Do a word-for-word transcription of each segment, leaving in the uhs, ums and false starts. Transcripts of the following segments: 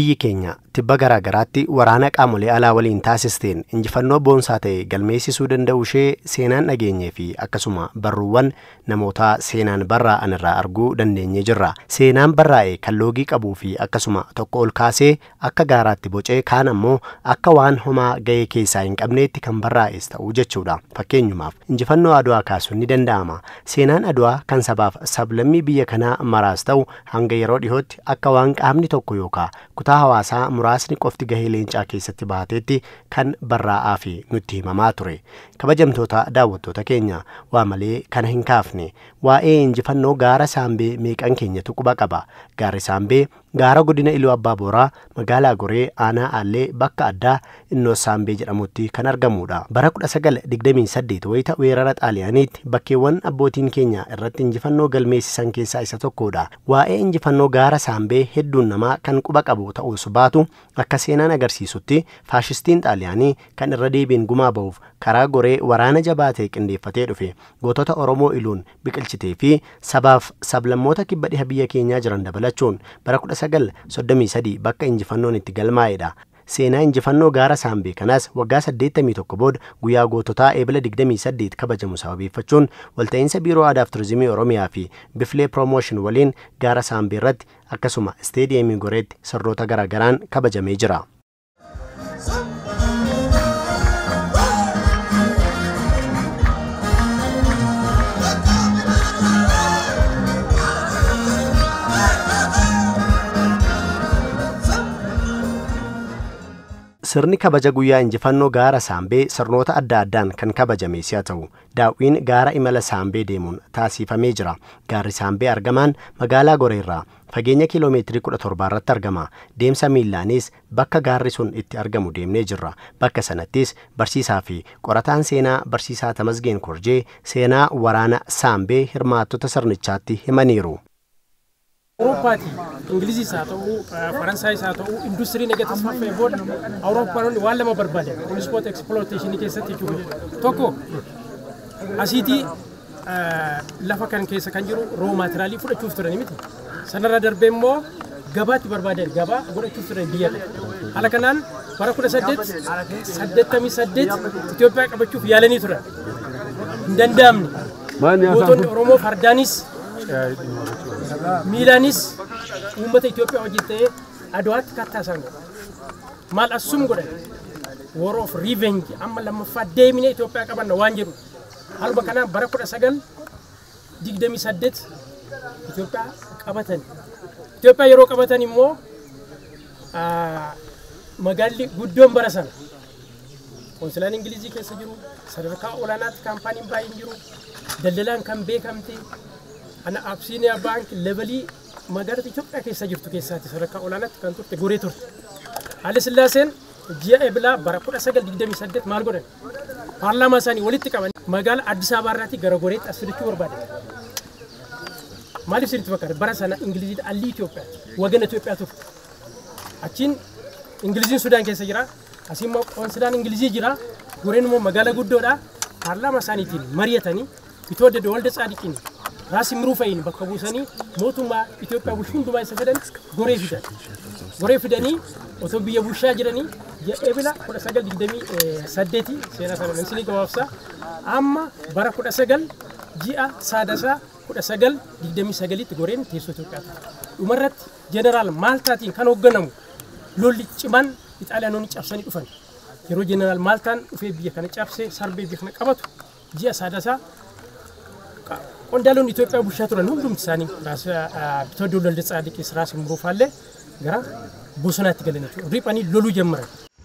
biyyi keenya tibba garaa garaatti waraana qaamolee alaa waliin taasisteen injifannoo boonsaa ta'e galmeessisuu danda'u ishee seenaan dhageenyee fi akkasuma barruuwwan namoota seenaan barraa'an irraa arguu dandeenye jirra. Seenaan barraa'e kan loogii qabuu fi akkasuma tokko ol kaasee akka gaaraatti bocee kaan ammoo akka waan homaa ga'ee keessaa hin qabneetti kan barraa'es ta'uu jechuudha. Fakkeenyumaaf injifannoo Adwaa kaasuun ni danda'ama. Seenaan Adwaa kan sabaaf sablammii biyya kanaa maraas ta'u hanga yeroo dhihootti akka waan qaamni tokko yookaan kutaa hawaasaa muraasni qofti gahee leencaa keessatti baateetti kan barraa'aa fi nutti himamaa ture. Kabajamtoota daawwattoota keenya waa malee kana hin kaafne waa'ee injifannoo gaara Saambee meeqan keenyatu quba qaba. Gaarri Saambee gaara godina Iluu Abbaa Booraa magaalaa Goree aanaa Aallee bakka addaa innoo Saambee jedhamutti kan argamudha. Bara kudha sagal digdamii saddeet wayita weerara Xaaliyaaniitti bakkeewwan abbootiin keenya irratti injifannoo galmeessisan keessaa isa tokkodha. Waa'ee injifannoo gaara Saambee hedduun namaa kan quba qabu ta'us baatu akka seenaan agarsiisutti faashistiin Xaaliyaanii kan irra deebiin gumaa ba'uuf karaa Goree waraana jabaa ta'e qindeeffatee dhufe gootota Oromoo Iluun biqilchitee fi sabaaf sablammoota kibba dhiha biyya keenyaa jiran dabalachuun bara kudha sagal soddomii sadii bakka injifannoon itti galmaa'edha. Seenaa injifannoo gaara Saambee kanaas waggaa saddeettamii tokko booda guyyaa goototaa eebila digdamii saddeet kabajamu sababeeffachuun walta'iinsa biiroo aadaa fi turizimii Oromiyaa fi Biflee Promotion waliin gaara Saambee irratti akkasuma isteediyeemii Goreetti sirnoota garaa garaan kabajamee jira. Sirni kabaja guyyaa injifannoo gaara Saambee sirnoota adda addaan kan kabajame si'a ta'u daawwiin gaara imala Saambee deemuun taasifamee jira. Gaarri Saambee argamaan magaalaa Goreerraa fageenya kiiloomeetirii kudha torba irratti argama. Deemsa miillaanis bakka gaarri sun itti argamu deemnee jirra. Bakka sanattis barsiisaa fi qorataan seenaa barsiisaa Tamasgeen Korjee seenaa waraana Saambee hirmaattota sirnichaatti himaniiru. Awuroopaati Ingilizii isaa ta'uu Faransaay isaa ta'uu industirii negatiif faffee booda Awuroopaanonni waan lama barbaadan transport exploitation keessatti jechuudha. Tokko asiitii lafa kan keessa kan jiru raw materialii fudhachuuf turan miti. Sanarra darbee immoo gabaatti barbaadan gabaa godhachuuf turan biyya. Haala kanaan bara kudha saddeet saddeettamii saddeet Itoophiyaa qabachuuf yaalanii turan. Hin danda'amne. Gootonni Oromoo fardaanis Miilaanis uummata Itoophiyaa wajjin ta'ee Adwaatti kattaasan maal asum godhan war of revenge amma lammaffaa deemine Itoophiyaa qabanna waan jedhu halba kanaan bara kudha sagal digdamii saddeet Itoophiyaa qabatan. Itoophiyaa yeroo qabatan immoo magaalli guddoon bara sana konsilaan Ingilizii keessa jiru sadarkaa olaanaatti kaampaaniin baay'een jiru daldalaan kan beekamte ana Absiiniyaa Bank levelii magaalaa Itoophiyaa keessa jirtu keessaatti sadarkaa olaanaatti kan turte Goree turte. Haile Sillaaseen ji'a eebilaa bara kudha sagal digdamii saddeet maal godhan? Paarlaamaa isaanii walitti qaban magaalaa Addis Ababaa irraatii gara Goreetti as fidachuu barbaadan. Maaliif sirriitti fakkaata? Bara sana Ingiliziin alli Itoophiyaati. Wagana Itoophiyaa turte. Achiin Ingiliziin Sudaan keessa jira. Asii immoo konsilaan Ingilizii jira. Goreen immoo magaalaa guddoodha. Paarlaamaa isaaniitiin mari'atanii Itoo Dadoo Walda Tsaadiqiin Raasi Miruufayin bakka buusanii mootummaa Itoophiyaa bulchuu hundumaa isa fidan Goree fidan. Goree fidanii otoo biyya bulchaa jiranii eebila kudha sagal digdamii saddeeti seenaa sana nansinii gabaabsaa amma bara kudha sagal ji'a saadasaa kudha sagal digdamii sagalitti Goreen teessoo Itoophiyaa ture. Dhumarratti jeneraal Maaltaatiin kan hoogganamu lolli cimaan Ixaaliyaanonni cabsanii dhufan. Yeroo jeneraal Maaltaan dhufee biyya kana cabsee sarbee biyya kana qabatu ji'a saadasaa qondaalonni Itoophiyaa bulchaa turan hundumti isaanii Itoo Dadoo Walda Tsaadiqis Raasi Miruufaallee gara bosonaatti galan jechuudha. Riphanii loluu jalqaban.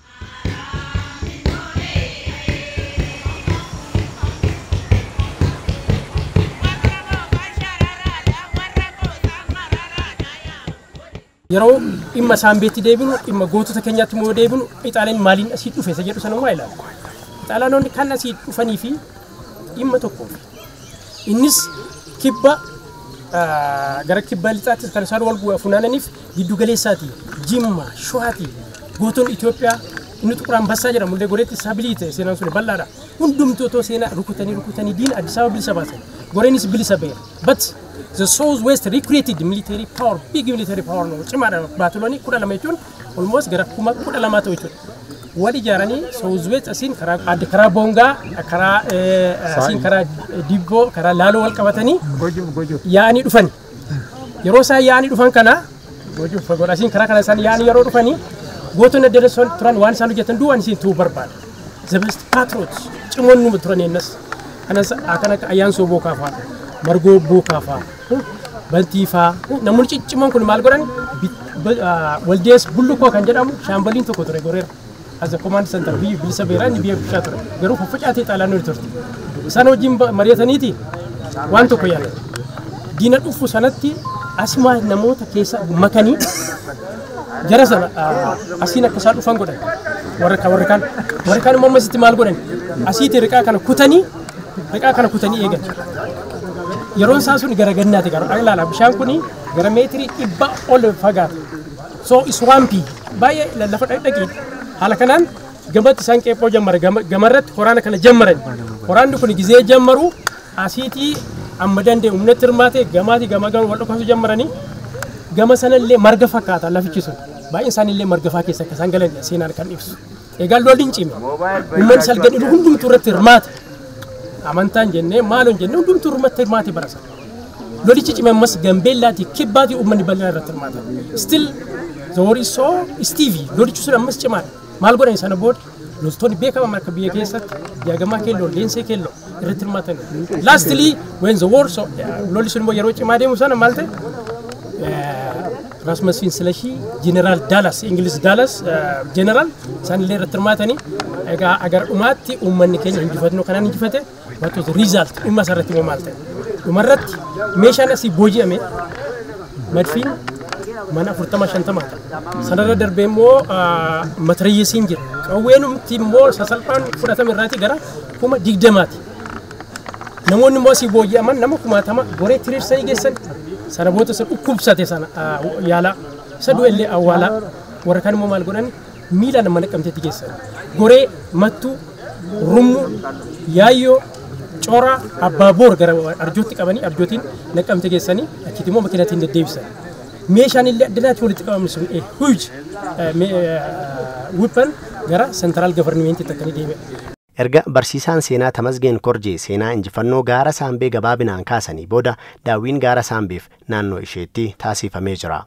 Yeroo dhimma Saambeetti deebinu dhimma gootota keenyaatti immoo deebinu Ixaaliyaan maaliin asii dhufe isa jedhu sanumaa ilaala. Ixaaliyaanonni kan asii dhufanii fi dhimma tokko innis kibba gara kibba lixaatti kan isaan wal funaananiif giddu galeessaati Jimma Showaati gootonni Itoophiyaa inni Xuquraan Bassaa jedhamu illee Goreetti saabiliite seenaan sun bal'aadha. Hundumtuu otoo seenaa rukutanii rukutanii diina Addis Ababa bilisa baasan. Goreenis bilisa ba'e. But the South West recreated military power, big military power no cimaadha baatolonni kudha lama jechuun almost gara kuma kudha lama ta'u jechuudha. Wali ijaaranii Southwest asiin karaa adda karaa Bongaa karaa asiin karaa Dibboo karaa Laaloo wal qabatanii yaa'anii dhufan. Yeroo isaan yaa'anii dhufan kana asiin karaa kana isaan yaa'anii yeroo dhufanii gootonni adda adda turan waan isaan hojjetan duwwaan isiin ta'uu barbaada. The best patriots cimoonni turan innas kanas akka akka Ayyaansoo Bookaa fa'a Margoo Bookaa fa'a Baltii fa'a namoonni ciccimoon kun maal godhan waldees bullukoo kan jedhamu shaambaliin tokko ture goreera. As a command center, we bilisa beera ni biya kushatra. Garu fufachaati xaalaan ni turti. Sana wajjin mari'ataniiti waan tokko yaala. Diina dhufu sanatti asuma namoota keessa makanii jara sana asiin akka isaan dhufan godhan. Warra kan warra kan warra kan immoo ammasitti maal godhan? Asiiti riqaa kana kutanii riqaa kana kutanii eegan. Yeroon isaa sun gara gannaati gara ilaala bishaan kuni gara meetirii dhibba ol fagaata. So iswaampi baay'ee lafa dhaqii haala kanaan gamatti isaan qeephoo jammare gamarratti waraana kana jammaran waraanni kun gizee jammaru asiitii amma dandee humnatti hirmaate gamaati gama gama wal dhokasuu jammaranii gama sanallee marga fakkaata lafichi sun baay'een isaanillee margafaa keessa akka isaan galan seenaan kan ibsu egaa lolli hin cime uummanni salgadhiiru hundumtuu irratti hirmaate amantaan jennee maaloon jennee hundumtuu irratti hirmaate barasa lolichi cime ammas gambeellaati kibbaatii uummanni bal'aa irratti hirmaate still zoori soo Stevie lolichi sun ammas cimaadha. Maal godhan sana booda loltoonni beekaman akka biyya keessatti diagamaa keelloo leensee keelloo irratti hirmaatan. Lastly when the war so lolli sun immoo yeroo cimaa deemu sana maal ta'e Rasmus Finslashi General Dallas English Dallas General isaan illee irratti hirmaatanii egaa agar dhumaatti uummanni keenya injifannoo kanaan injifate what was the result dhimma sarratti immoo maal ta'e dhumarratti meeshaan asii booji'ame madfiin mana afurtama shantama sanarra darbee immoo matariyyeesiin jira qawweenumti immoo sasalphaan fudhatame irraati gara kuma digdamaati namoonni immoo asii booji'aman nama kumaatama goree tiriirsanii geessan sana booda isa dhukkubsate sana yaala isa du'ellee awwaalaa warra kan immoo maal godhan miila nama naqamteetti geessan goree mattuu rummu yaayyoo coora abbaa boor gara arjootti qabanii arjootiin naqamte geessanii achitti immoo makiinaatiin deddeebisan. meeshaan illee addanaatti walitti qabamni sun huge weapon gara central government takkanii deeme. Erga barsiisaan seenaa Tamasgeen Korjee seenaa injifannoo gaara Saambee gabaabinaan kaasanii booda daawwiin gaara Saambeef naannoo isheetti taasifamee jira.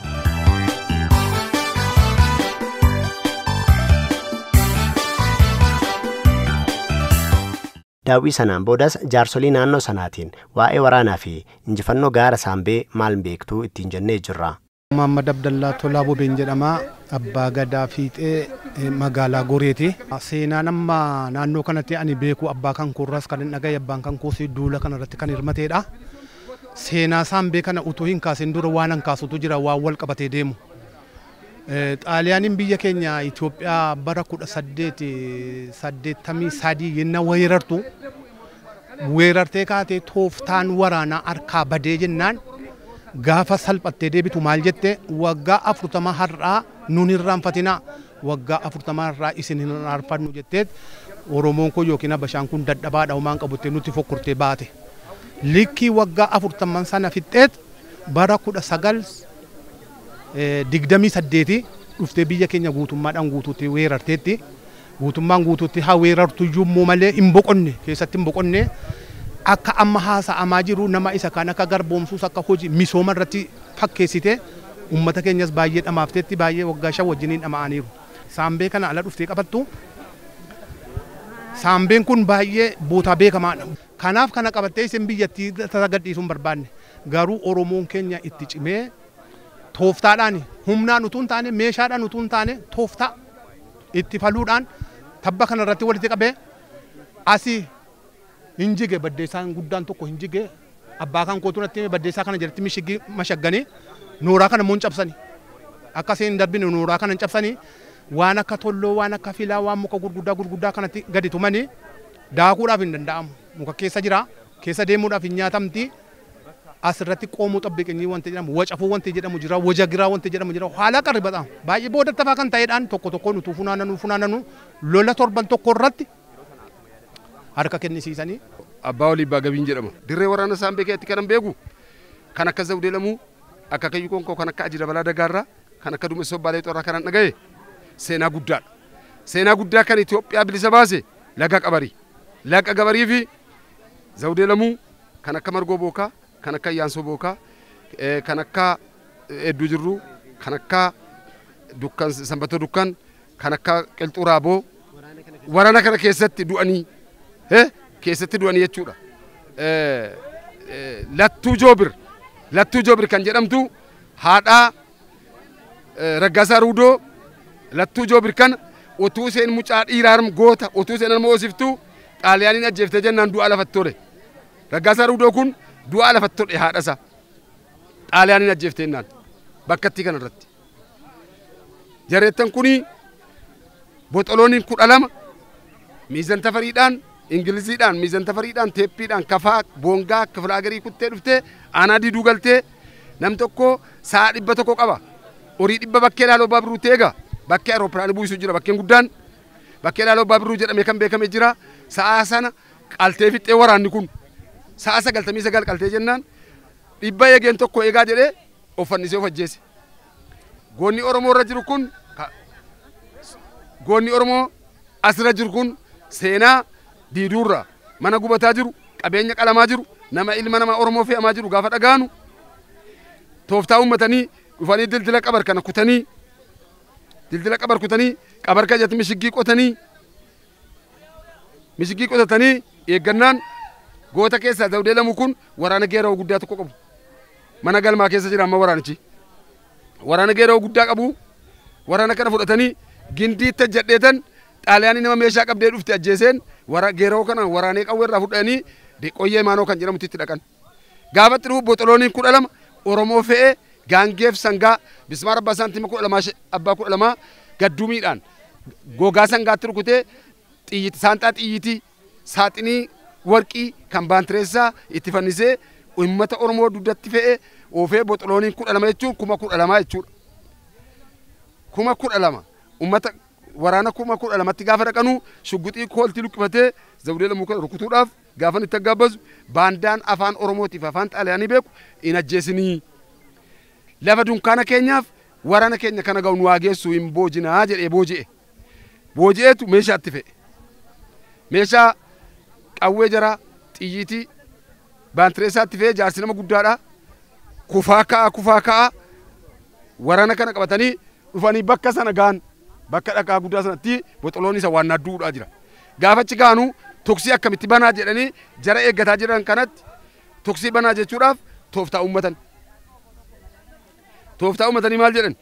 Daawwii sanaan boodas jaarsolii naannoo sanaatiin waa'ee waraanaa fi injifannoo gaara Saambee maal beektuu ittiin jennee jirra. Muhammad Abdallaa Tolaa Bobeen jedhama abbaa gadaa fiixee magaalaa Goreeti. Seenaan amma naannoo kanatti ani beeku abbaa kan kurras kan dhagaye abbaan kan kuusii duula kanarratti kan hirmateedha. Seenaa Saambee kana utuu hin kaasin dura waan an kaasutu jira waan wal qabatee deemu. Xaaliyaaniin biyya keenya Itoophiyaa bara kudha saddeet saddeettamii sadii yenna weerartu weerartee kaatee tooftaan waraanaa harkaa badee jennaan gaafa salphattee deebitu maal jette waggaa afurtama har'aa nun irraanfatinaa waggaa afurtama har'aa isin hin irraanfannu jetteet Oromoon kun yookiin Habashaan kun dadhabaadha uumaan qabuttee nutti fokkurtee baate. Likkii waggaa afurtaman sana fixxeet bara kudha sagal digdamii saddeeti dhuftee biyya keenya guutummaadhaan guutuutti weerarteetti guutummaan guutuutti haa weerartu iyyuu malee hin boqonne keessatti hin boqonne akka amma haasa'amaa jiru nama isa kan akka garboomsuus akka hojii misooma irratti fakkeessite uummata keenyas baay'ee dhamaafteetti baay'ee waggaa shan wajjiniin dhama'aniiru. Saambee kana ala dhuftee qabattu Saambeen kun baay'ee bootaa beekamaadha. Kanaaf kana qabattee isin biyyattii tasagadhiisuun barbaanne garuu Oromoon keenya itti cimee tooftaadhaan humnaan utuu hin taane meeshaadhaan utuu hin taane tooftaa itti faluudhaan tabba kanarratti walitti qabee asii hin jige baddeessaan guddaan tokko hin jige abbaa kan kootu natti baddeessaa kana jalatti mishigi mashagganii nooraa kana muun cabsanii akka seen darbine nooraa kana cabsanii waan akka tolloo waan akka filaa waan muka gurguddaa gurguddaa kanatti gadi tumanii daakuudhaaf hin danda'amu muka keessa jira keessa deemuudhaaf hin nyaatamti. Asirratti qoomuu xabbiqanii wanti jedhamu wacafuu wanti jedhamu jira wajagiraa wanti jedhamu jira haala qarribata baay'ee booda tafaa kan ta'eedhaan tokko tokko nutu funaananu funaananu lola torban tokko irratti harka kennisiisanii. Abbaa Olii Baagabiin jedhama dirree waraana Saambee keessatti kan beeku kan akka Zawdee Lamuu akka Kayyuu Konkoo kan akka Ajira Balaa Dagaarraa kan akka duumessa baalee xooraa kanaan dhagaye seenaa guddaadha. Seenaa guddaa kan Itoophiyaa bilisa baase laga qabarii. Laga qabarii fi Zawudee Lamuu kan akka Margoo Bookaa, kan akka Ayyaansoo Bookaa, kan akka Hedduu Jirruu, kan akka Dukkan Sanbatoo Dukkan, kan akka Qilxuu Raaboo waraana kana keessatti du'anii keessatti du'anii jechuudha. Lattuu Joobir Lattuu Joobir kan jedhamtu haadhaa Raggaasaa Ruudoo Lattuu Joobir kan utuu isheen mucaa dhiiraa goota utuu isheen ilma hoosiftuu xaaliyaaniin ajjeeftee jennaan du'a lafatti tole. Raggaasaa Ruudoo kun du'a lafatti tole haadhasaa xaaliyaaniin ajjeeftee jennaan bakkattii kanarratti. Jareettan kuni boxolooniin kudha lama miizan tafariidhaan Ingiliziidhaan miizan tafariidhaan teeppiidhaan kafaa boongaa kifilaagerii kuttee dhuftee aanaa diduu galtee nam tokko sa'a dhibba tokko qaba. Horii dhibba bakkee laaloo baabiruu teega bakkee aeroopiraanii buusu jira bakkeen guddaan bakkee laaloo baabiruu jedhamee kan beekame jira. Sa'a sana qaltee fixee waraanni kun sa'a sagaltamii sagal qaltee jennaan dhibba eegeen tokko eegaa jedhee of fannisee of ajjeese. Goonni Oromoo irra jiru kun goonni Oromoo asirra jiru kun seenaa diiduurra mana gubataa jiru qabeenya qalamaa jiru nama ilma nama Oromoo fe'amaa jiru gaafa dhagaanu tooftaa uummatanii dhufanii dildila qabar kana kutanii dildila qabar kutanii qabar kajatti mishigii qotanii mishigii qotatanii eeggannaan goota keessaa Zawudee Lamuu kun waraana geeroo guddaa tokko qabu. Mana galmaa keessa jira amma waraanichi. Waraana geeroo guddaa qabu. Waraana kana fudhatanii gindiitti jedheetan xaaliyaanii nama meeshaa qabdee dhufte ajjeeseen wara geeroo kana waraanee qawwee irraa fudhanii qoyyee maanoo kan jedhamutti itti dhaqan. Gaafatti dhufu boxolooniin kudha lama Oromoo fe'ee gaangeef sangaa bismaar abbaa saantima kudha lamaa abbaa kudha lamaa gadduumiidhaan gogaa sangaatti rukutee xiyyiiti saanxaa xiyyiitii saaxinii warqii kan baantireessaa itti fannisee uummata Oromoo duddatti fe'ee oofee boxolooniin kudha lama jechuun kuma kudha lamaa jechuudha. Kuma kudha lama uummata waraana kuma kudha lamatti gaafa dhaqanu shugguxii kooltii lukkifatee Zawudee Lamuu kana rukutuudhaaf gaafan itti aggaabbasu baandaan afaan Oromootiif afaan Xaaliyaanii beeku hin ajjeesinii. Lafa dunkaana keenyaaf waraana keenya kana ga'u nu waageessu hin boojinaa jedhee booji'e. Booji'eetu meeshaatti fe'e. Meeshaa qawwee jara xiyyiitii baantireessaatti fe'ee jaarsi nama guddaadha. Kufaa ka'a kufaa ka'a waraana kana qabatanii dhufanii bakka sana gaan bakka dhaqaa guddaa sanatti boxoloon isa waan adduudhaa jira. Gaafachi gaanu tuksii akkamitti banaa jedhanii jara eeggataa jiran kanatti tuksii banaa jechuudhaaf tooftaa uummatan. Tooftaa uummatanii maal jedhan?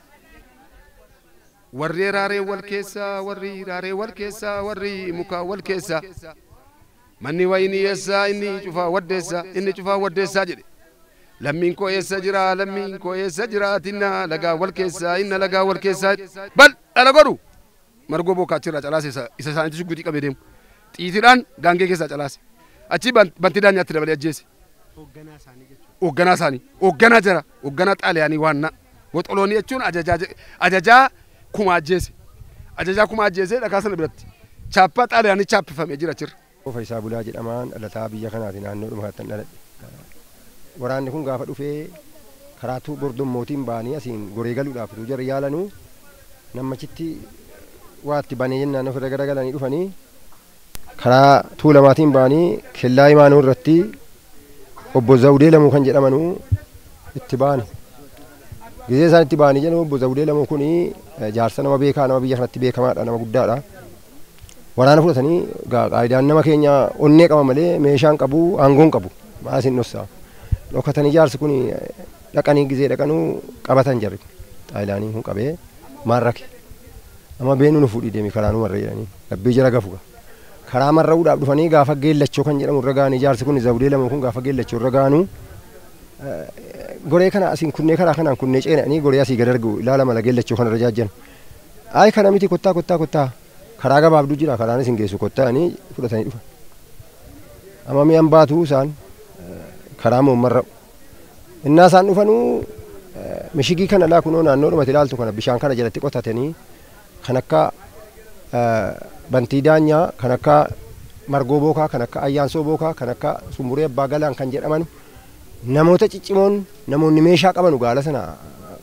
Warri raaree wal keessaa warri raaree wal keessaa warri mukaa wal keessaa manni wayinii eessaa inni cufaa waddeessaa inni cufaa waddeessaa jedhe. Lammiin koo eessa jira lammiin koo eessa jira tinna lagaa wal keessaa inna lagaa wal keessaa bal dhala godhu Margoo Bookaa achirraa calaase isa isaanitti shugguxii qabee deemu xiitiidhaan gaangee keessaa calaase achi bantii daanyaatti dabalee ajjeese. Hoogganaa isaanii hoogganaa jara hoogganaa xaaliyaanii waanna boxoloonii jechuun ajajaa ajajaa kuma ajjeese ajajaa kuma ajjeese dhagaa sana biratti chaappaa xaaliyaanii chaappifamee jira achirra. Faayisaa Bulaa jedhamaan dhalataa biyya kanaati naannoo dhumaatti dhaladhe. Waraanni kun gaafa dhufee karaatuu bordommootiin baanii asiin goree galuudhaaf utuu jarri yaalanuu nammachitti waatti banee jennaan ofirra garagalanii dhufanii karaa tuulamaatiin baanii kellaa imaanuu irratti obbo Zawudee Lamuu kan jedhamanuu itti baane. Gizee isaan itti baanii jedhamu obbo Zawudee Lamuu kuni jaarsa nama beekaa nama biyya kanatti beekamaadha nama guddaadha. Waraana fudhatanii qaayidaan nama keenya onnee qaba malee meeshaan qabu aangoon qabu maasin dhossaa. Dhokatanii jaarsi kun dhaqanii gizee dhaqanuu qabatan jarri xaayilaanii kun qabee marrake amma beenu nu fuudhii deemi karaa nu marra jedhanii labbii jara gafuga karaa marra'uudhaaf dhufanii gaafa geellachoo kan jedhamu irra gaanii jaarsi kun Zawudee Lamuu kun gaafa geellachoo irra gaanuu goree kana asiin kunnee karaa kanaan kunnee ceenanii goree asii gad argu ilaala mala geellachoo kana irra jaajjan ay kana miti kottaa kottaa kottaa karaa gabaabduu jira karaan isin geessu kottaanii fudhatanii dhufa amma mi'an baatuu isaan karaa moommarra innaa isaan dhufanuu mishigii kana laa kunoo naannoo dhumati ilaaltu kana bishaan kana jalatti qotatanii kan akka bantii daanyaa kan akka Margoo Bookaa kan akka Ayyaansoo Bookaa kan akka Sumburee Abbaa Galaan kan jedhaman namoota ciccimoon namoonni meeshaa qaban gaala sana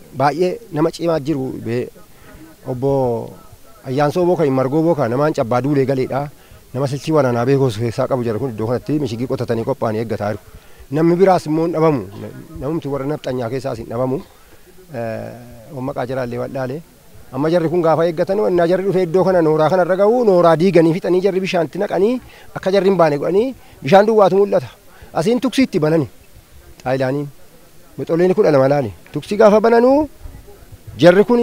baay'ee nama cimaa jiru obbo Ayyaansoo Booka Margoo Booka namaan cabbaa duulee galeedha. Nama silchii waraanaa beekoo keessaa qabu jira kun iddoo kanatti mishigii qotatanii qophaa'anii eeggataa jiru. Namni biraas immoo hin dhabamu. Namumti warra nafxanyaa keessaas hin dhabamu. Maqaa jiraallee wal'aalee. Amma jarri kun gaafa eeggatan wannaa jarri dhufee iddoo kana nooraa kanarra gahu nooraa diiganii fixanii jarri bishaanitti naqanii akka jarri hin baane godhanii bishaan duwwaatu mul'ata. Asiin tuksii itti banani. Xaayilaaniin. Mixooleen kudha lama laali. Tuksii gaafa bananuu jarri kun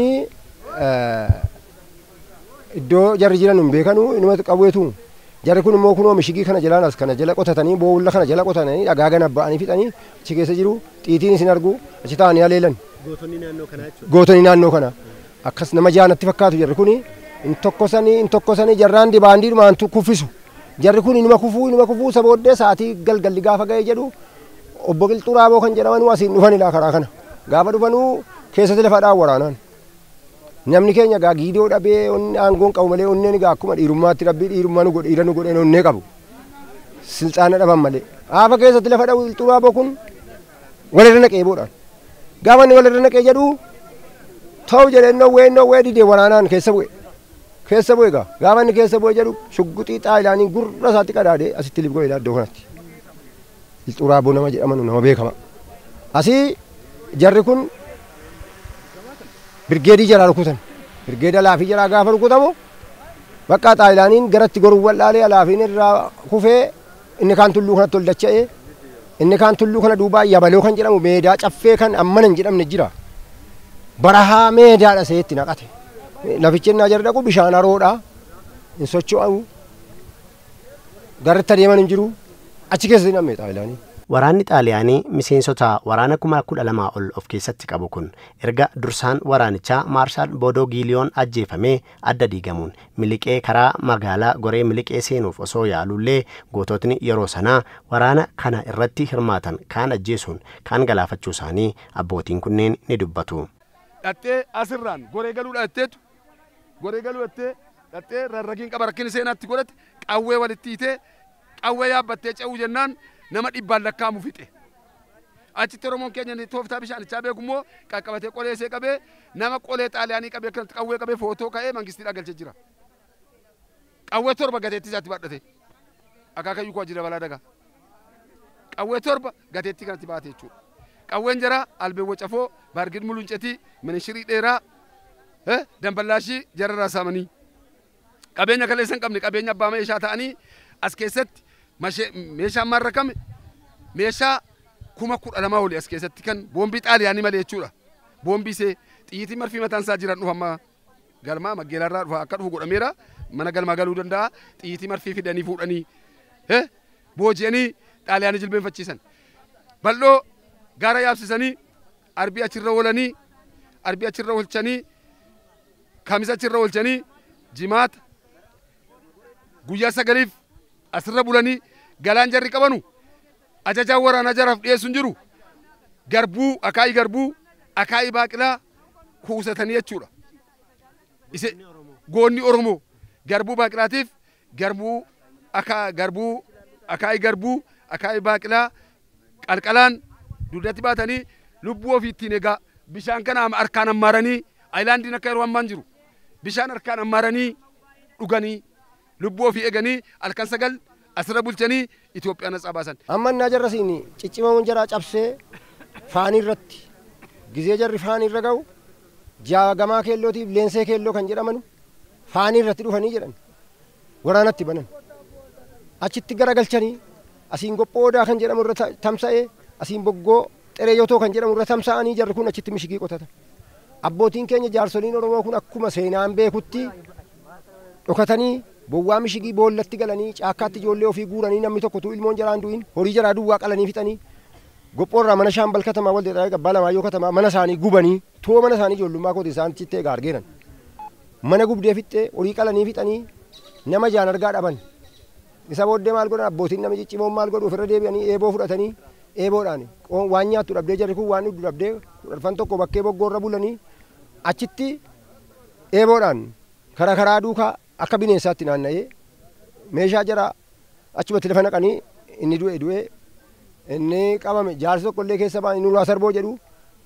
iddoo jarri jiran hin beekanu inuma qabeetu. Jarri kun immoo kunoo mishigii kana jalaan as kana jala qotatanii boolla kana jala qotatanii dhagaa gana ba'anii fixanii achi keessa jiru xiitiin isin argu achi taa'anii haleelan. Gootonni naannoo kanaa jechuudha. Gootonni naannoo kana akkas nama jaanatti fakkaatu jarri kun in tokkosanii in tokkosanii jarraan dibaandii dhumaan kuffisu. Jarri kun inuma kufuu inuma kufuu isa booddee sa'aatii galgalli gaafa ga'ee jedhu obbo Qilxuu Raaboo kan jedhaman asiin dhufanidha karaa kana. Gaafa dhufanuu keessatti lafaadhaan waraanaan. Namni keenya gaa giidoo dhabee aangoon qabu malee onneen gaa akkuma dhiirummaatti rabbii dhiirummaa nu godhe dhiira nu godheen onnee qabu. Silxaana dhaban malee. Haafa keessatti lafa dhabu Qilxuu Raaboo kun walirra naqee boodhaan. Gaafa inni walirra naqee jedhu ta'u jedhee nowwee nowwee didee waraanaan keessa bu'e. Keessa bu'e gaa gaafa inni keessa bu'e jedhu shugguxii xaayilaanii gurra isaatti qadaadee asitti libgoodha iddoo kanatti. Qilxuu Raaboo nama jedhaman nama beekama. Asii jarri kun birgeedii jaraa rukutan. Birgeeda laafii jaraa gaafa rukutamu bakka xaayilaaniin garatti goruu wal'aalee alaafiin irraa kufee inni kaan tulluu kanatti ol dacha'ee inni kaan tulluu kana duubaa yabaloo kan jedhamu meedaa caffee kan ammana hin jedhamne jira. Barahaa meedaadha seetti naqate. Lafichi innaa jarri dhaqu bishaan haroodha. Hin socho'u. Garritti adeeman hin jiru. Achi keessa hin hammee xaayilaanii. Waraanni Xaaliyaanii miseensota waraana kuma kudha lamaa ol of keessatti qabu kun erga dursaan waraanichaa Maarshaal Boodoo Giiliyoon ajjeefamee adda diigamuun miliqee karaa magaalaa goree miliqee seenuuf osoo yaalullee goototni yeroo sanaa waraana kana irratti hirmaatan kaan ajjeesuun kaan galaafachuu isaanii abbootiin kunneen ni dubbatu. Dhattee asirraan goree galuu dhaatteetu goree galuu dhattee dhattee rarragiin qaba rakkin seenaatti godhate qawwee walitti hiitee qawwee yaabbattee ce'uu jennaan nama dhibbaan lakkaamu fixe. Achitti Oromoon keenya tooftaa bishaanichaa beeku immoo qaqqabatee qolee isee qabee nama qolee Xaaliyaanii qabee akkanatti qawwee qabee footoo ka'ee mangistiidhaa galchee jira. Qawwee torba gateettii isaatti baadhate. Akaakayyuu koo jira balaa dagaa. Qawwee torba gateettii kanatti baate jechuudha. Qawween jara albee wacafoo baargid muluncetii minishirii dheeraa damballaashii jararraa saamanii. Qabeenya kaleessa hin qabne qabeenya abbaa meeshaa ta'anii as keessatti meeshaan marrakame meeshaa kuma kudha lamaa oli as keessatti kan boombii Xaaliyaanii malee jechuudha. Boombii see xiyyiitii marfii mataan isaa jiran dhufa amma galmaa maggeelarraa dhufa akka dhufu godhameera mana galmaa galuu danda'a xiyyiitii marfii fidanii fuudhanii booji'anii Xaaliyaanii jilbeenfachiisan. Bal'oo gaara yaabsisanii arbii achirra oolanii arbii achirra oolchanii kamisa achirra oolchanii jimaata guyyaa sagaliif asirra bulanii galaan jarri qabanu ajajaan waraanaa jaraaf dhiyeessuun jiru garbuu akaayii garbuu akaayii baaqilaa kuusatanii jechuudha. Ise goonni Oromoo garbuu baaqilaatiif garbuu akaa garbuu akaayii garbuu akaayii baaqilaa qalqalaan dugdatti baatanii lubbuu ofiittiin egaa bishaan kana harkaan ammaaranii aayilaandiin akka yeroo ammaan jiru bishaan harkaan ammaaranii dhuganii lubbuu ofii eeganii halkan sagal asirra bulchanii Itoophiyaa nasaa baasan. Amma innaa jarra siin ciccimamuun jaraa cabsee faanii irratti gizee jarri faanii irra ga'u jaagamaa keellootiif leensee keelloo kan jedhamanu faanii irratti dhufanii jedhan waraanatti banan. Achitti garagalchanii asiin qophoodaa kan jedhamu irra tamsa'ee asiin boggoo xereeyotoo kan jedhamu irra tamsa'anii jarri kun achitti mishigii qotatan. Abbootiin keenya jaarsoliin Oromoo kun akkuma seenaan beekutti dhokatanii bowwaa mishigii boollatti galanii caakkaatti ijoollee ofii guuranii namni tokkotu ilmoon jaraan du'in horii jaraa duwwaa qalanii fixanii gophoorraa mana shaambal katamaa wal deedaa gabbaa lamaayyoo katamaa mana isaanii gubanii tuwo mana isaanii ijoollummaa kooti isaan cittee gaargeeran mana gubdee fixxee horii qalanii fixanii nama jaan argaa dhaban isa booddee maal godhan abbootiin nama ciccimoon maal godhu ofirra deebi'anii eeboo fudhatanii eeboodhaan waan nyaattu dhabdee jarri kun waan dhugdu dhabdee kudharfan tokko bakkee boggoorra bulanii achitti eeboodhaan karaa karaa duukaa akka bineensaatti naanna'ee meeshaa jara achumatti lafa naqanii inni du'e du'e inni qabame jaarsi tokko illee keessa ba'anii nurraa sarboo jedhu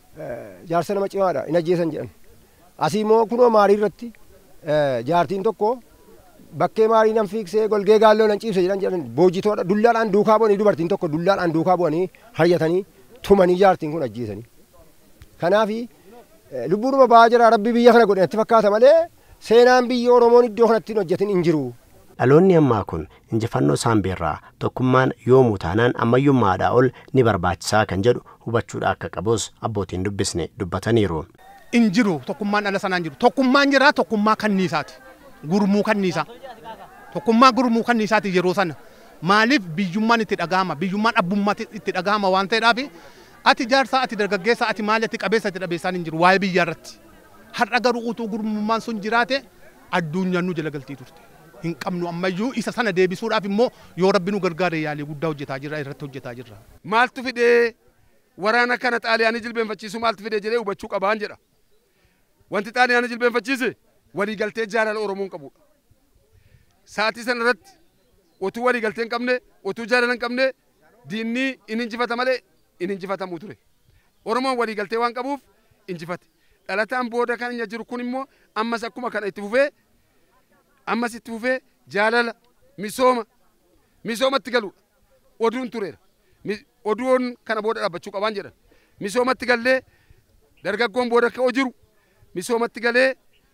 jaarsa nama cimaadha hin ajjeesan jedhan. Asii immoo kunoo maarii irratti jaartiin tokko bakkee maarii nan fiiksee golgee gaalloo nan ciibse jedhan jedhan boojitoodha dullaadhaan duukaa bu'anii dubartiin tokko dullaadhaan duukaa bu'anii hayyatanii tumanii jaartiin kun ajjeesanii. Kanaafi lubbuudhuma ba'aa jira rabbi biyya kana godhe natti fakkaata malee seenaan biyya Oromoon iddoo kanatti hin hojjetin hin jiru. Dhaloonni ammaa kun injifannoo saambeerraa tokkummaan yoomuu taanaan ammayyummaadhaa ol ni barbaachisaa kan jedhu hubachuudha akka qabus abbootiin dubbisne dubbataniiru. In jiru tokkummaan dhala sanaan jiru tokkummaan jira tokkummaa kanniisaati gurmuu kanniisaa tokkummaa gurmuu kanniisaati yeroo sana maaliif biyyummaan itti dhagahama biyyummaan abbummaa itti dhagahama waan ta'eedhaaf ati jaarsaa ati dargaggeessa ati maali ati qabeessa ati dhabeessaan hin jiru waa'ee biyyaa irratti har'a garuu utuu gurmummaan sun jiraate addunyaan nu jala galtii turte. Hin qabnu ammayyuu isa sana deebisuudhaaf immoo yoo rabbi nu gargaare yaalii guddaa hojjetaa jirra irratti hojjetaa jirra. Maaltu fidee waraana kana xaaliyaanii jilbeenfachiisu maaltu fidee jedhee hubachuu qabaan jedha. Wanti xaaliyaanii jilbeenfachiise waliigaltee jaalala Oromoon qabudha. Sa'aatii sana irratti otuu waliigaltee hin qabne otuu jaalala hin qabne diinni in injifata malee in injifatamuu ture. Oromoon waliigaltee waan qabuuf injifate. Dhalataan booda kan inni jiru kun immoo ammas akkuma kana itti fufee ammas itti fufee jaalala misooma misoomatti galuudha. Oduun tureera. Oduun kana booda dhaabbachuu qabaan jedhan. Misoomatti gallee dargaggoon booda akka jiru misoomatti galee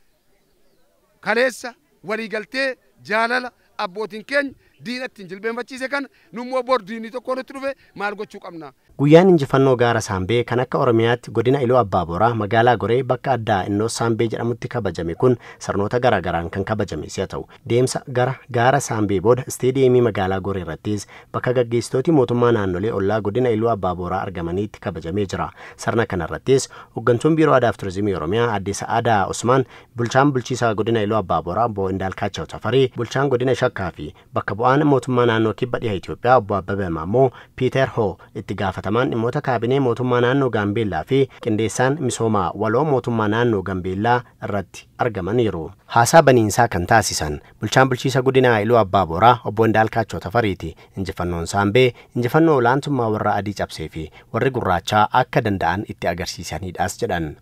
kaleessa waliigaltee jaalala abbootiin keenya diinatti hin jilbeenfachiise kan nummoo bor diinii tokko nutti dhufe maal gochuu qabna. Guyyaan injifannoo gaara Saambee kan akka Oromiyaatti godina Iluu Abbaa Booraa magaalaa Goree bakka addaa innoo Saambee jedhamutti kabajame kun sirnoota garaa garaan kan kabajame si'a ta'u deemsa gara gaara Saambee booda isteediyeemii magaalaa Goree irrattis bakka gaggeessitooti mootummaa naannolee ollaa godina Iluu Abbaa Booraa argamaniitti kabajamee jira. Sirna kana irrattis hooggantuun biiroo aadaa fi turizimii Oromiyaa Aadde Sa'aadaa Usmaan, bulchaan bulchiisaa godina Iluu Abbaa Booraa Obbo Indaalkaachoo Tafarii, bulchaan godina Shakkaa fi bakka bu'aan mootummaa naannoo kibba dhiha Itoophiyaa Obbo Abbabee Maammoo, Piiter Hoo itti gaafatamaan dhimmoota kaabinee mootummaa naannoo Gaambeellaa fi qindeessaan misoomaa waloo mootummaa naannoo Gaambeellaa irratti argamaniiru. Haasaa baniinsaa kan taasisan bulchaan bulchiisa godina Iluu Abbaa Booraa Obbo Indaalkaachoo Tafariiti. Injifannoon Saambee injifannoo olaantummaa warra adii cabsee fi warri gurraachaa akka danda'an itti agarsiisanidhaas jedhan.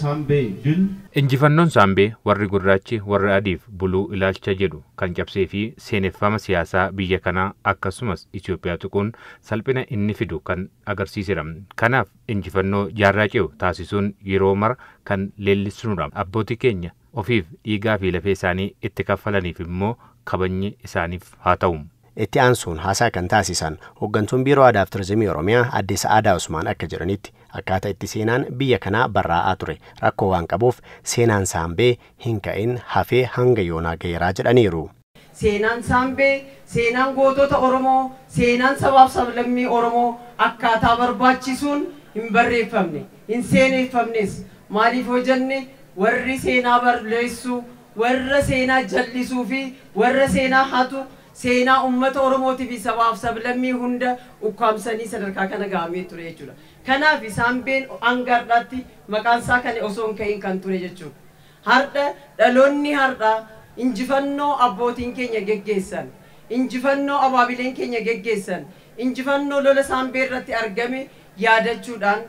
Injifannoon Saambee warri gurraachi warra adiif buluu ilaalcha jedhu kan cabsee fi seeneffama siyaasaa biyya kanaa akkasumas Itoophiyaa tuquun salphina inni fidu kan agarsiisedha. Kanaaf injifannoo jaarraa ce'u taasisuun yeroo mara kan leellisnudha. Abbootii keenya ofiif dhiigaa fi lafee isaanii itti kaffalaniif immoo kabajni isaaniif haa ta'u. Itti aansuun haasaa kan taasisan hooggantuun biiroo aadaa fi turizimii Oromiyaa Aadde Sa'aadaa Usmaan akka jedhanitti akkaataa itti seenaan biyya kanaa barraa'aa ture rakkoo waan qabuuf seenaan Saambee hin ka'in hafee hanga yoonaa ga'eeraa jedhaniiru. Seenaan Saambee seenaan gootota Oromoo seenaan sabaaf sablammii Oromoo akkaataa barbaachisuun hin barreeffamne hin seeneeffamnes maaliif hojjenne warri seenaa barreessu warra seenaa jallisuu fi warra seenaa hatu seenaa ummata Oromootii fi sabaaf sablammii hunda ukkaamsanii sadarkaa kana gahamee ture jechuudha. Kanaaf Saambeen hangaadhaatti maqaan isaa kan osoo hin ka'in kan ture jechuudha. Har'a dhaloonni har'a injifannoo abbootiin keenya geggeessan, injifannoo abaabileen keenya geggeessan, injifannoo lola Saambee irratti argame yaadachuudhaan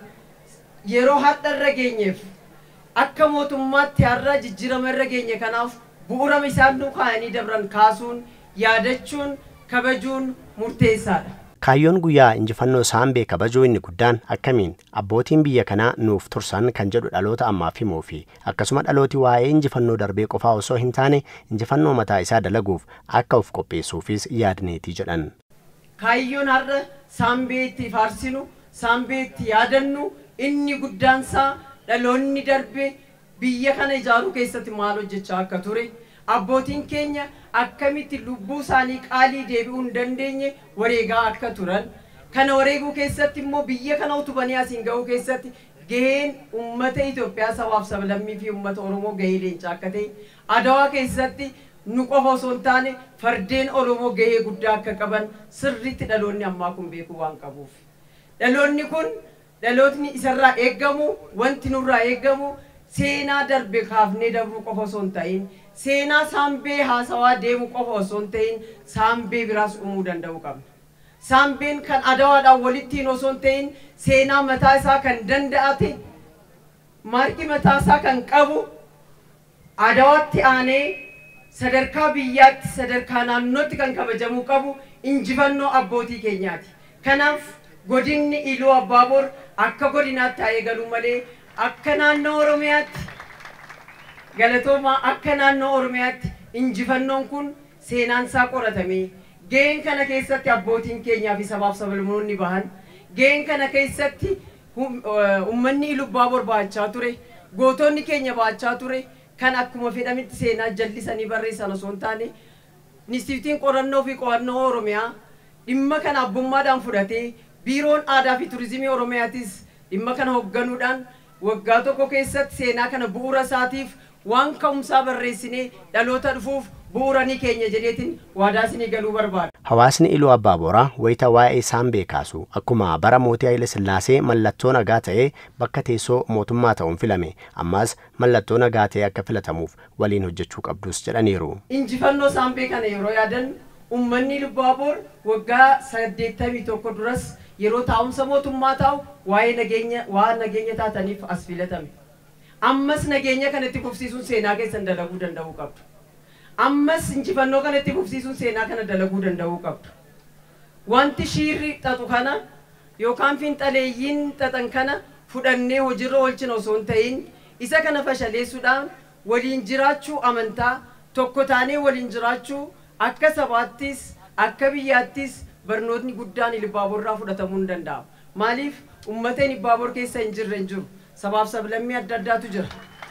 yeroo har'a irra geenyeef akka mootummaatti har'a jijjiirama irra geenye kanaaf bu'uurama isaan nu kaayanii dabran kaasuun yaadachuun kabajuun murteessaadha. Kaayyoon guyyaa injifannoo Saambee kabajuu inni guddaan akkamiin abbootiin biyya kanaa nuuf tursan kan jedhu dhaloota ammaaf himuu fi akkasuma dhalooti waa'ee injifannoo darbee qofaa osoo hin taane injifannoo mataa isaa dalaguuf akka of qopheessuufis yaadneetii jedhan. Kaayyoon har'a Saambee itti faarsinu, Saambee itti yaadannu inni guddaansaa dhaloonni darbee biyya kana ijaaruu keessatti maal hojjechaa akka ture abbootiin keenya akkamitti lubbuu isaanii qaalii deebi'uu hin dandeenye wareegaa akka turan kana wareeguu keessatti immoo biyya kana utubanii asiin ga'uu keessatti gaheen uummata Itoophiyaa sabaaf sablammii fi uummata Oromoo gahee leencaa akka ta'e Adawaa keessatti nu qofa osoo hin taane fardeen Oromoo gahee guddaa akka qaban sirriitti dhaloonni ammaa kun beekuu waan qabuuf dhaloonni kun dhalootni isarraa eeggamu wanti nurraa eeggamu seenaa darbe kaafnee dabruu qofa osoo hin ta'in seenaa Saambee haasawaa deemu qofa osoo hin ta'in Saambee biraas uumuu danda'uu qabna. Saambeen kan Adawaadhaan walittiin osoo hin ta'in seenaa mataa isaa kan danda'ate maarkii mataasaa kan qabu Adawaatti aanee sadarkaa biyyaatti sadarkaa naannootti kan kabajamuu qabu injifannoo abbootii keenyaati. Kanaaf godinni Iluu Abbaaboor akka godinaatti taa'ee galuu malee akka naannoo Oromiyaatti galatoomaa akka naannoo Oromiyaatti injifannoon kun seenaan isaa qoratamee gaheen kana keessatti abbootiin keenyaa fi sabaaf sablammoonni bahan gaheen kana keessatti ummanni Iluu Abbaaboor baachaa ture gootonni keenya baachaa ture kan akkuma fedhamitti seenaa jallisanii barreessan osoo hin taane Inistituutiin qorannoo fi qo'annoo Oromiyaa dhimma kana abbummaadhaan fudhatee biiroon aadaa fi turizimii Oromiyaatis dhimma kana hoogganuudhaan waggaa tokko keessatti seenaa kana bu'uura isaatiif waan ka'umsaa barreessinee dhaloota dhufuuf bu'uuranii keenya jedheetiin waadaa isinii galuu barbaada. Hawaasni Iluu Abbaaboraa wayita waa'ee Saambee kaasu akkuma bara mootii Haile Sillaasee mallattoo nagaa ta'ee bakka teessoo mootummaa ta'uun filame ammas mallattoo nagaa ta'ee akka filatamuuf waliin hojjechuu qabdus jedhaniiru. Injifannoo Saambee kana yeroo yaadan ummanni Iluu Abbaaboor waggaa saddeettamii tokko duras yeroo taa'umsa mootummaa taa'u waa'ee nageenya waan nageenya taataniif as filatame. Ammas nageenya kanatti fufsiisuun seenaa keessan dalaguu danda'uu qabdu. Ammas injifannoo kanatti fufsiisuun seenaa kana dalaguu danda'uu qabdu. Wanti shiirri xaxu kana yookaan fiinxaleeyyiin xaxan kana fudhannee hojiirra oolchina osoo hin ta'in isa kana fashaleessuudhaan waliin jiraachuu amantaa tokko taanee waliin jiraachuu akka sabaattis akka biyyaattis barnootni guddaan Iluu Abbaaboorraa fudhatamuu hin danda'amu. Maaliif uummata Iluu Abbaaboor keessa hin jirre hin jiru. Sabaaf sablammii adda addaatu jira.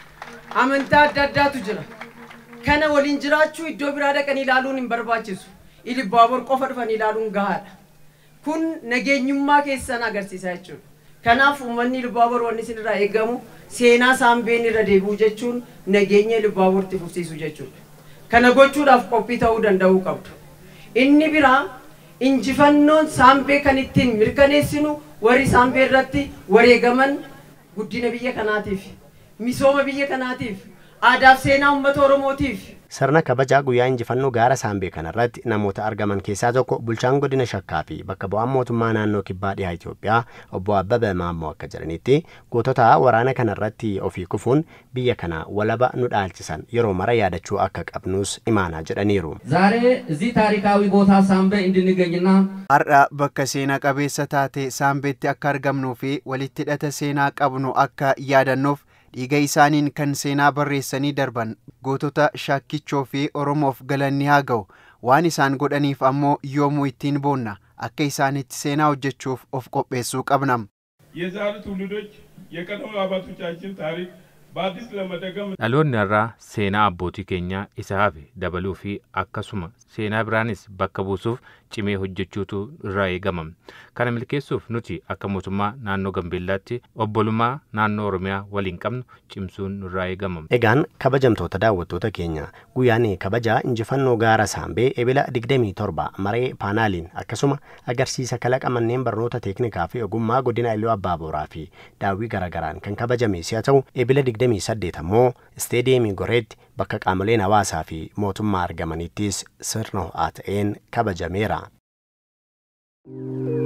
Amantaa adda addaatu jira. Kana waliin jiraachuu iddoo biraa dhaqanii ilaaluun hin barbaachisu. Iluu Abbaaboor qofa dhufanii ilaaluun gahaadha. Kun nageenyummaa keessan agarsiisa jechuudha. Kanaaf uummanni Iluu Abbaaboor wanni isinirraa eegamu seenaa Saambeen irra deebi'uu jechuun nageenya Iluu Abbaaboortti fufsiisuu jechuudha. Kana gochuudhaaf qophii ta'uu danda'uu qabdu. Inni biraa injifannoon Saambee kan ittiin mirkaneessinu warri Saambee irratti wareegaman guddina biyya kanaatiif misooma biyya kanaatiif aadaaf seenaa uummata Oromootiif. Sirna kabajaa guyyaa injifannoo gaara Saambee kanarratti namoota argaman keessaa tokko bulchaan godina Shakkaa fi bakka bu'aan mootummaa naannoo kibbaa dhihaa Itoophiyaa obbo Abbabee Maammoo akka jedhanitti gootota waraana kanarratti ofii kufuun biyya kana walaba nu dhaalchisan yeroo mara yaadachuu akka qabnus imaanaa jedhaniiru. ዛሬ እዚህ ታሪካዊ ቦታ ሳምቤ እንድንገኝና har'a bakka seenaa qabeessa taate Saambeetti akka argamnuu fi walitti hidhata seenaa qabnu akka yaadannuuf dhiiga isaaniin kan seenaa barreessanii darban gootota Shakkichoo fi Oromoof galanni haa ga'u waan isaan godhaniif ammoo yoomuu ittiin boonna akka isaanitti seenaa hojjechuuf of qopheessuu qabnam. የዛሬ ትውልዶች የቀደሙ አባቶቻችን ታሪክ በአዲስ ለመደገም dhaloonni irraa seenaa abbootii keenyaa isa hafe dabaluu fi akkasuma seenaa biraanis bakka buusuuf cimee hojjechuutu irraa eegama. Kana milkeessuuf nuti akka mootummaa naannoo Gambeellaatti obbolummaa naannoo Oromiyaa waliin qabnu cimsuun irraa eegama. Egaan kabajamtoota daawwattoota keenya guyyaan kabajaa injifannoo gaara Saambee ebila digdamii torba maree paanaaliin akkasuma agarsiisa kalaqa manneen barnoota teeknikaa fi ogummaa godina Iluu Abbaaboraa fi daawwii garagaraan kan kabajame si'a ta'u ebila digdamii saddeet ammoo isteediyeemii Goreetti bakka qaamoleen hawaasaa fi mootummaa argamanittis sirna ho'aa ta'een kabajameera.